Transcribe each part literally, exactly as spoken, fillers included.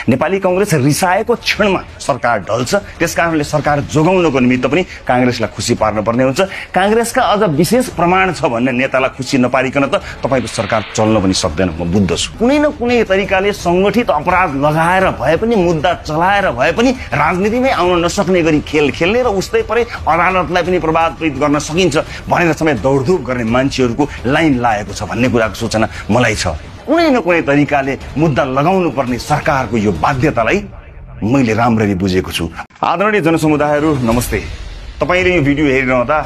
नेपाली कांग्रेस रिसाएको क्षणमा सरकार ढल्छ। त्यसकारणले सरकार जोगाउनको निमित्त पनि कांग्रेसलाई खुसी पार्नुपर्ने हुन्छ। कांग्रेसका अझ विशेष प्रमाण छ भन्ने नेतालाई खुसी नपारिकन त तपाईको सरकार चल्न पनि सक्दैन। म बुझ्दछु कुनै न कुनै तरिकाले संगठित अपराध लगाएर भए पनि मुद्दा चलाएर भए पनि राजनीतिमै आउन नसक्ने गरी खेल खेल्ने र उस्तै परे अदालतलाई पनि प्रभावित गर्न सकिन्छ भनेर समय दौडधुप गर्ने मान्छेहरूको लाइन लागेको छ भन्ने कुराको सूचना मलाई छ। कुनै न कुनै तरिकाले मुद्दा लगाउनु पर्ने सरकारको यो बाध्यतालाई मैले राम्ररी बुझेको छु। आदरणीय जनसमुदायहरू नमस्ते। तपाईले यो भिडियो हेरिरहँदा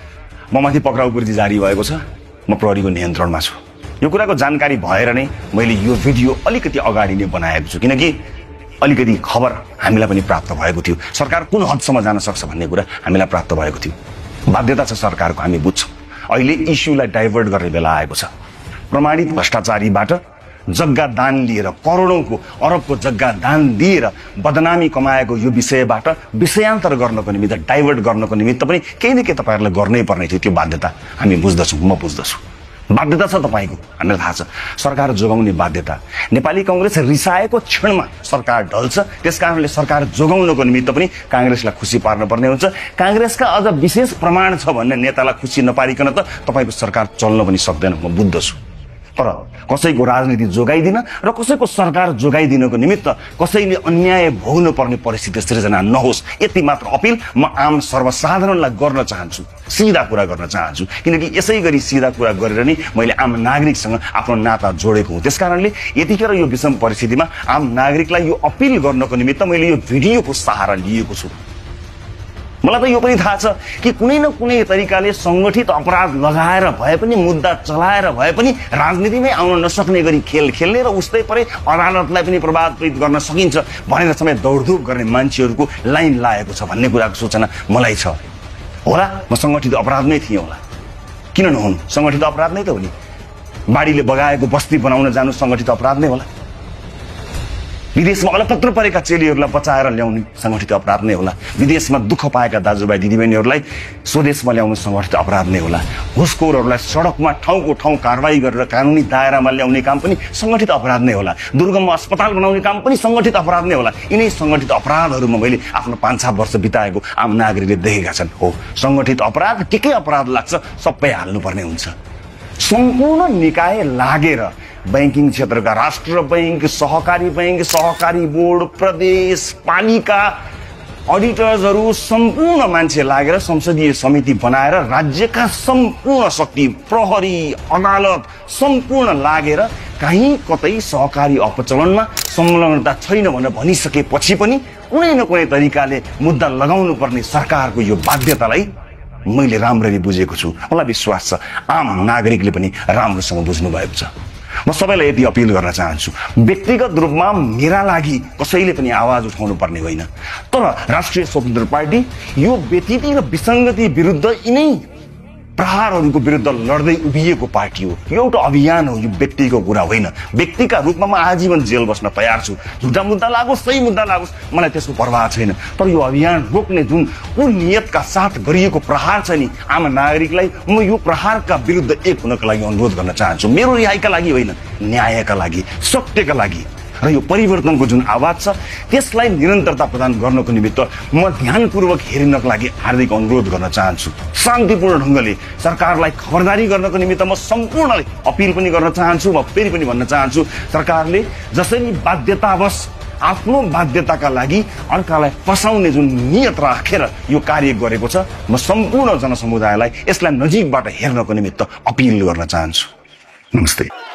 म माथि पक्राउ वृद्धि जारी भएको छ। म प्रहरीको नियन्त्रणमा छु। यो कुराको जानकारी भएर नै मैले यो भिडियो अलिकति अगाडि नै बनाएको छु, किनकि अलिकति खबर हामीलाई पनि प्राप्त भएको थियो। सरकार कुन हदसम्म जान सक्छ भन्ने कुरा हामीलाई प्राप्त भएको थियो। बाध्यता छ सरकारको, हामी बुझ्छौँ। अहिले इस्युलाई डाइभर्ट गर्ने बेला आएको छ। प्रमाणित भ्रष्टाचारीबाट जग्गा दान लिएर करोडौंको अरबको जग्गा दान दिएर बदनामी कमाएको यो विषयबाट विषयान्तर गर्नको निमित्त डाइभर्ट गर्नको निमित्त पनि केही न केही तपाईहरुले गर्नै पर्ने थियो। त्यो बाध्यता हामी बुझ्दछौँ, म बुझ्दछु। बाध्यता छ तपाईको, हामीलाई थाहा छ। सरकार जोगाउने बाध्यता। नेपाली कांग्रेस रिसाएको क्षणमा सरकार ढल्छ। त्यसकारणले सरकार जोगाउनको निमित्त पनि कांग्रेसलाई खुसी पार्नुपर्ने हुन्छ। कांग्रेसका अझ विशेष प्रमाण छ भन्ने नेतालाई खुसी नपारिकन त तपाईको सरकार चल्न पनि सक्दैन। म बुझ्दछु। तर कसैको राजनीति जोगाइदिन र कसैको सरकार जोगाइदिनको निमित्त कसैले अन्याय भोग्नु पर्ने परिस्थिति सृजना नहोस्, यति मात्र अपिल म आम सर्वसाधारणलाई गर्न चाहन्छु। सीधा कुरा गर्न चाहन्छु, किनकि यसै गरी सीधा कुरा गरेर नै मैले आम नागरिकसँग आफ्नो नाता जोडेको हुँ। त्यसकारणले यतिखेर यो विषम परिस्थितिमा आम नागरिकलाई यो अपिल गर्नको निमित्त मैले यो भिडियोको सहारा लिएको छु। मलाई त यो पनि थाहा छ कि कुनै न कुनै तरिकाले संगठित अपराध लगाएर भए पनि मुद्दा चलाएर भए पनि राजनीतिमै आउन नसक्ने गरी खेल खेल्ने र उस्तै परे अदालतलाई पनि प्रभावित गर्न सकिन्छ भनेर समय दौडधुप गर्ने मान्छेहरूको लाइन लागेको छ भन्ने कुराको सूचना मलाई छ। होला म संगठित अपराधमै थिएँ होला, किन नहुनु? संगठित अपराध नै त हो नि। बाढीले बगाएको बस्ती बनाउन जानु संगठित अपराध नै होला। विदेशमा अलपत्र परेका चेलीहरूलाई बचाएर ल्याउने संगठित अपराध नै होला। विदेशमा दुःख पाएका दाजुभाइ दिदीबहिनीहरूलाई स्वदेशमा ल्याउनु संगठित अपराध नै होला। घुसखोरहरूलाई सडकमा ठाउँको ठाउँ कारवाही गरेर कानुनी दायरामा ल्याउने काम पनि संगठित अपराध नै होला। दुर्गममा अस्पताल बनाउने काम पनि संगठित अपराध नै होला। यिनै संगठित अपराधहरूमा मैले आफ्नो पाँच छ वर्ष बिताएको आम नागरिकले देखेका छन्। हो, संगठित अपराध के के अपराध लाग्छ सबै हाल्नुपर्ने हुन्छ। सम्पूर्ण निकाय लागेर बैंकिङ क्षेत्रका राष्ट्र बैंक, सहकारी बैंक, सहकारी बोर्ड, प्रदेश, पालिका, अडिटर्सहरू सम्पूर्ण मान्छे लागेर संसदीय समिति बनाएर राज्यका सम्पूर्ण शक्ति, प्रहरी, अदालत सम्पूर्ण लागेर कहीँ कतै सहकारी अपचलनमा संलग्नता छैन भनेर भनिसकेपछि पनि कुनै न कुनै तरिकाले मुद्दा लगाउनु पर्ने सरकारको यो बाध्यतालाई मैले राम्ररी बुझेको छु। मलाई विश्वास छ आम नागरिकले पनि राम्रोसँग बुझ्नु भएको छ। म सबैलाई यति अपिल गर्न चाहन्छु, व्यक्तिगत रूपमा मेरा लागि कसैले पनि आवाज उठाउनु पर्ने होइन, तर राष्ट्रिय स्वतन्त्र पार्टी यो व्यतिथि र विसङ्गति विरुद्ध यिनै प्रहारहरूको विरुद्ध लड्दै उभिएको पार्टी हो। यो एउटा अभियान हो, यो व्यक्तिको कुरा होइन। व्यक्तिका रूपमा म आजीवन जेल बस्न तयार छु। झुटा मुद्दा लागोस्, सही मुद्दा लागोस्, मलाई त्यसको पर्वाह छैन। तर यो अभियान रोक्ने जुन कुन नियतका साथ गरिएको प्रहार छ नि आम नागरिकलाई, म यो प्रहारका विरुद्ध एक हुनका लागि अनुरोध गर्न चाहन्छु। मेरो रिहाइका लागि होइन, न्यायका लागि, सत्यका लागि। र यो परिवर्तनको जुन आवाज छ त्यसलाई निरन्तरता प्रदान गर्नको निमित्त म ध्यानपूर्वक हेर्नको लागि हार्दिक अनुरोध गर्न चाहन्छु। शान्तिपूर्ण ढङ्गले सरकारलाई खबरदारी गर्नको निमित्त म सम्पूर्णले अपिल पनि गर्न चाहन्छु। म फेरि पनि भन्न चाहन्छु, सरकारले जसरी बाध्यतावश आफ्नो बाध्यताका लागि अर्कालाई फसाउने जुन नियत राखेर यो कार्य गरेको छ, म सम्पूर्ण जनसमुदायलाई यसलाई नजिकबाट हेर्नको निमित्त अपिल गर्न चाहन्छु। नमस्ते।